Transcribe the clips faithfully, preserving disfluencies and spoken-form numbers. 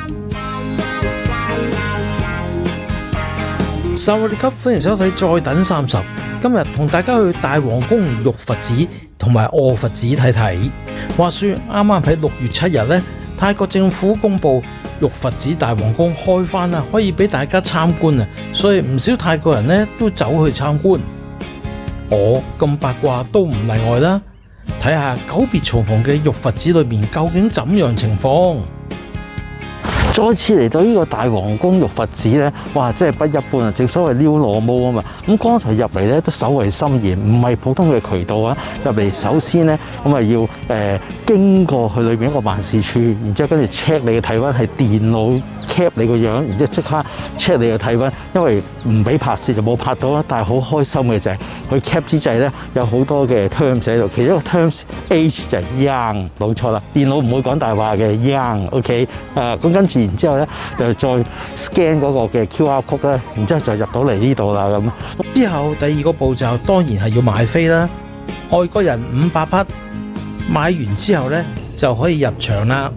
薩瓦迪卡，歡迎收睇再等三十。今日同大家去大皇宮玉佛寺同埋臥佛寺睇睇。話說啱啱喺六月七日呢，泰國政府公布玉佛寺大皇宮開返啦，可以俾大家參觀啊，所以唔少泰國人呢都走去參觀。我咁八卦都唔例外啦，睇下久別重逢嘅玉佛寺裏面究竟怎樣情況。 再次嚟到呢個大皇宮玉佛寺咧，哇！真係不一般啊！正所謂撩羅毛啊嘛。咁剛才入嚟咧都守衞森嚴，唔係普通嘅渠道啊。入嚟首先咧，咁啊要誒、呃、經過去裏邊一個辦事處，然之後跟住 check 你嘅體温，係電腦 cap 你個樣，然之後即刻 check 你嘅體温，因為唔俾拍攝就冇拍到啦。但係好開心嘅就係佢 cap 之際咧，有好多嘅 terms 喺度，其中一個 terms age 就係 young， 冇錯啦。電腦唔會講大話嘅 young，OK， 啊咁跟住。然之後咧，就再 scan 嗰個嘅 Q R code 咧，然之後就入到嚟呢度啦咁。 之後第二個步驟當然係要買飛啦，外國人五百匹，買完之後咧就可以入場啦。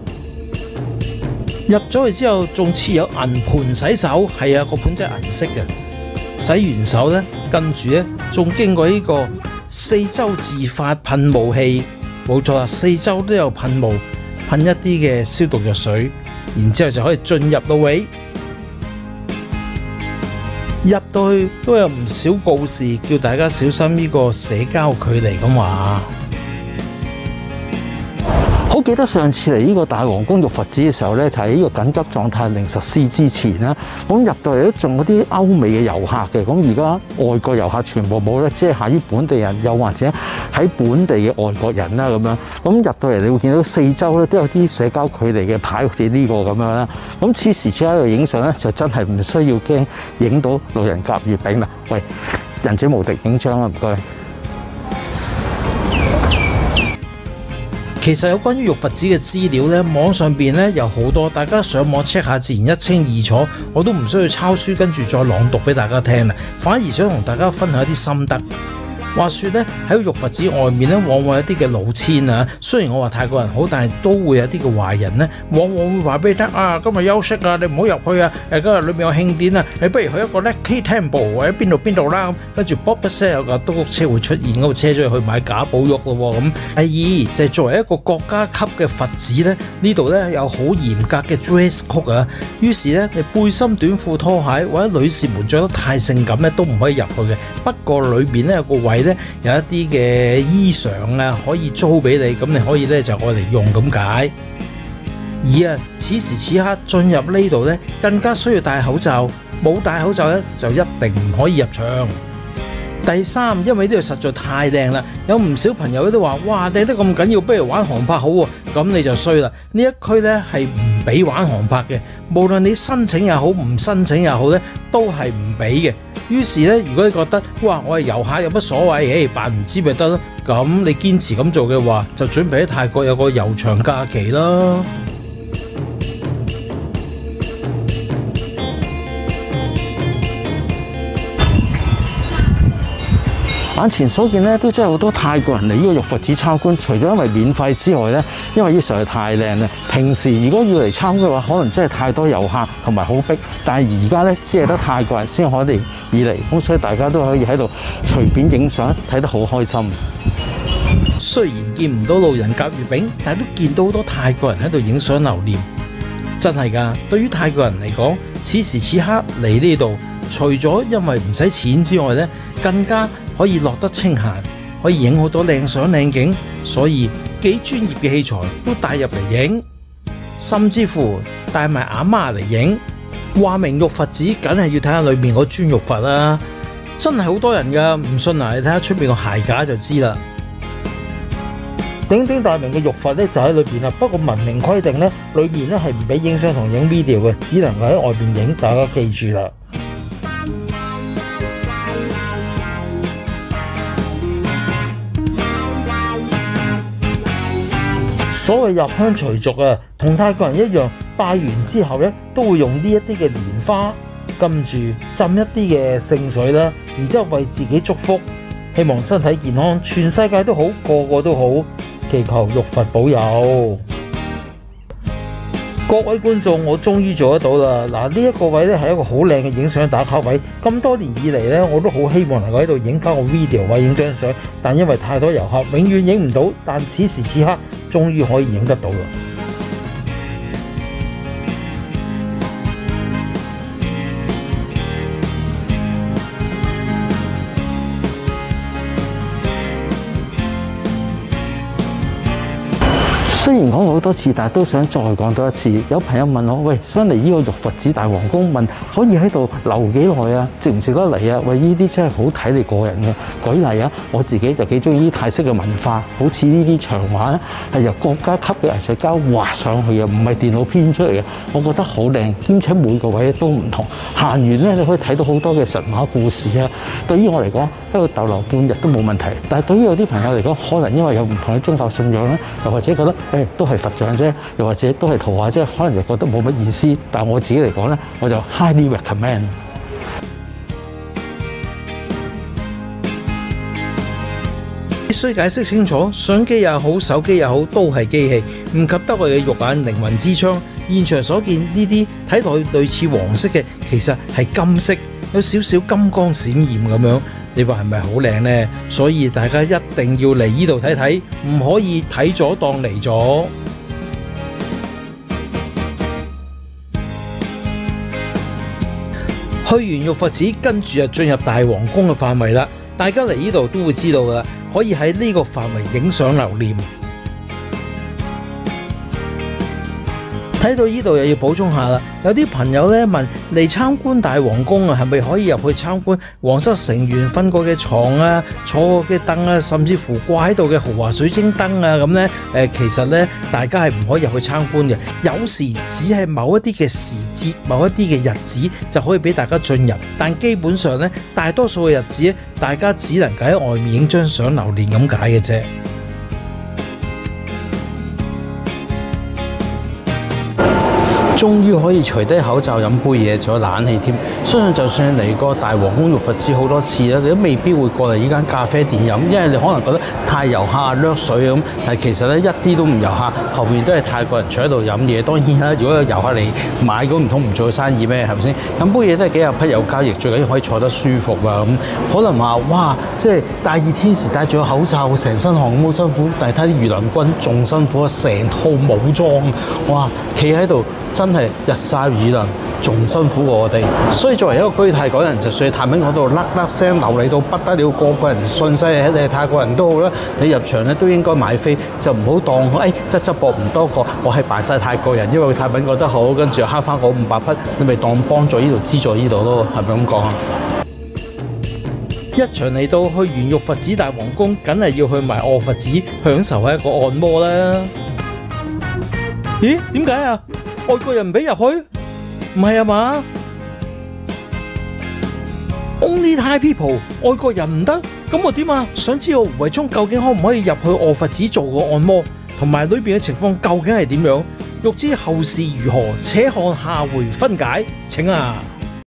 入咗去之後仲設有銀盤洗手，係啊，個盤真係銀色嘅。洗完手咧，跟住咧仲經過呢個四周自發噴霧器，冇錯啦，四周都有噴霧，噴一啲嘅消毒藥水。然之後就可以進入到位，入到去都有唔少告示，叫大家小心呢個社交距離咁話。 好記得上次嚟呢個大皇宮玉佛寺嘅時候咧，就係呢個緊急狀態令實施之前啦。咁入到嚟都仲有啲歐美嘅遊客嘅，咁而家外國遊客全部冇咧，即係限於本地人，又或者喺本地嘅外國人啦咁樣。咁入到嚟你會見到四周咧都有啲社交距離嘅牌，好似呢個咁樣啦。咁此時此刻喺度影相咧，就真係唔需要驚影到路人甲月餅啦。喂，仁者無敵，影張啦，唔該。 其實有關於玉佛寺嘅資料咧，網上邊咧有好多，大家上網 check 下自然一清二楚，我都唔需要抄書跟住再朗讀俾大家聽啦，反而想同大家分享一啲心得。話說咧喺玉佛寺外面咧，往往有啲嘅老千啊，雖然我話泰國人好，但係都會有啲嘅壞人咧，往往會話俾你聽啊，今日休息啊，你唔好入去啊，誒今日裏面有慶典啊，你不如去一個 Lucky Temple 或者邊度邊度啦，咁跟住 bob 一聲有架嘟嘟車會出現，咁就車咗去買假寶玉咯喎咁。第二就係、是、作為一個國家級嘅佛寺咧，呢度咧有好嚴格嘅 dress code 啊，於是咧你背心短褲拖鞋或者女士們着得太性感咧都唔可以入去嘅。不過裏邊咧有個位咧有一啲嘅衣裳啊可以租俾你，咁你可以咧就愛嚟用咁解。而啊此時此刻進入呢度咧更加需要戴口罩，冇戴口罩咧就一定唔可以入場。第三，因為呢度實在太靚啦，有唔少朋友都話哇靚得咁緊要，不如玩航拍好喎，咁你就衰啦。呢一區咧係唔俾玩航拍嘅，無論你申請也好唔申請也好咧，都係唔俾嘅。於是咧，如果你覺得哇我係遊客有乜所謂，誒扮唔知咪得咯，咁你堅持咁做嘅話，就準備喺泰國有個悠長假期啦。 眼前所見咧，都真係好多泰國人嚟呢個玉佛寺參觀。除咗因為免費之外咧，因為呢實在太靚啦。平時如果要嚟參觀嘅話，可能真係太多遊客同埋好逼。但係而家咧，只係得泰國人先可以以嚟，咁所以大家都可以喺度隨便影相，睇得好開心。 雖然見唔到路人甲月餅，但係都見到好多泰國人喺度影相留念。真係㗎，對於泰國人嚟講，此時此刻嚟呢度，除咗因為唔使錢之外咧，更加可以落得清閒，可以影好多靚相靚景，所以幾專業嘅器材都帶入嚟影，甚至乎帶埋阿媽嚟影。話明玉佛寺，梗係要睇下裏面嗰尊玉佛啦，真係好多人噶，唔信啊，你睇下出面個鞋架就知啦。鼎鼎大名嘅玉佛咧就喺裏邊啦，不過文明規定咧，裏面咧係唔俾影相同影 video 嘅，只能夠喺外邊影，大家記住啦。所謂入鄉隨俗啊，同泰國人一樣，拜完之後咧都會用呢一啲嘅蓮花跟住浸一啲嘅聖水啦，然之後為自己祝福，希望身體健康，全世界都好，個個都好，祈求玉佛保佑。 各位觀眾，我終於做得到啦！嗱，呢一個位咧係一個好靚嘅影相打卡位。咁多年以嚟咧，我都好希望能夠喺度影翻個 video 或影張相，但因為太多遊客，永遠影唔到。但此時此刻，終於可以影得到啦！ 雖然講過好多次，但係都想再講多一次。有朋友問我：喂，想嚟呢個玉佛寺大皇宮，問可以喺度留幾耐啊？值唔值得嚟啊？喂，呢啲真係好睇你個人嘅。舉例啊，我自己就幾中意啲泰式嘅文化，好似呢啲牆畫咧係由國家級嘅藝術家畫上去嘅，唔係電腦編出嚟嘅。我覺得好靚，兼且每個位都唔同。行完咧，你可以睇到好多嘅神話故事啊。對於我嚟講，喺度逗留半日都冇問題。但係對於有啲朋友嚟講，可能因為有唔同嘅宗教信仰咧，又或者覺得誒都係佛像啫，又或者都係圖畫啫，可能就覺得冇乜意思。但係我自己嚟講咧，我就 highly recommend。 必須解釋清楚，相機也好，手機也好，都係機器，唔及得我哋嘅肉眼靈魂之窗。現場所見呢啲睇落去類似黃色嘅，其實係金色，有少少金光閃閃咁樣。你話係咪好靚呢？所以大家一定要嚟呢度睇睇，唔可以睇咗當嚟咗。去完玉佛寺，跟住就進入大皇宮嘅範圍啦。大家嚟呢度都會知道噶，可以喺呢個範圍影相留念。睇到呢度又要補充下啦，有啲朋友咧問嚟參觀大皇宮啊，係咪可以入去參觀皇室成員瞓過嘅床啊、坐過嘅凳啊，甚至乎掛喺度嘅豪華水晶燈啊咁咧？誒，其實咧大家係唔可以入去參觀嘅，有時只係某一啲嘅時節、某一啲嘅日子就可以俾大家進入，但基本上咧大多數嘅日子咧，大家只能夠喺外面影張相留念咁解嘅啫。終於可以除低口罩飲杯嘢，仲有冷氣添。相信就算嚟過大皇宮玉佛寺好多次啦，你都未必會過嚟呢間咖啡店飲，因為你可能覺得太遊客掠水咁。但係其實咧一啲都唔遊客，後面都係泰國人坐喺度飲嘢。當然啦，如果有遊客嚟買，咁唔通唔做生意咩？係咪先？飲杯嘢都係幾有匹有交易，最緊要可以坐得舒服啊咁。可能話哇，即係大熱天時戴住個口罩，成身汗咁好辛苦。但係睇啲御林軍仲辛苦啊，成套武裝，哇，企喺度。真係日曬雨淋，仲辛苦過我哋。所以作為一個居泰港人，就算喺泰文嗰度甩甩聲流利到不得了，個個人信晒你係泰國人都好啦。你入場咧都應該買飛，就唔好當誒側側膊唔多個，我係扮晒泰國人，因為泰文覺得好，跟住慳翻嗰五百匹，你咪當幫助呢度資助呢度咯，係咪咁講啊？一場嚟到去完玉佛寺大皇宮，梗係要去埋臥佛寺享受一個按摩啦。咦？點解啊？外國人唔俾入去？唔係啊嘛 ？Only Thai people， 外國人唔得，咁我點啊？想知道胡慧聰究竟可唔可以入去臥佛寺做個按摩，同埋裏邊嘅情況究竟係點樣？欲知後事如何，且看下回分解。請啊！